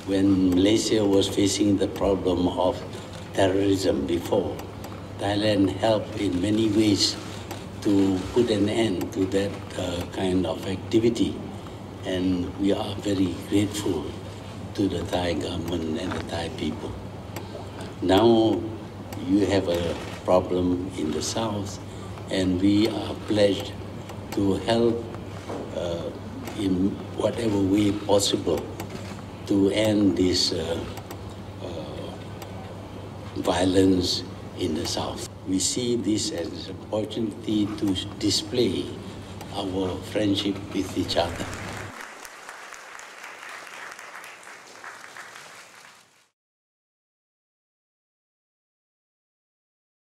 when Malaysia was facing the problem of terrorism before, Thailand helped in many ways to put an end to that kind of activity. And we are very grateful to the Thai government and the Thai people. Now you have a problem in the south, and we are pledged to help in whatever way possible to end this violence in the south. We see this as an opportunity to display our friendship with each other.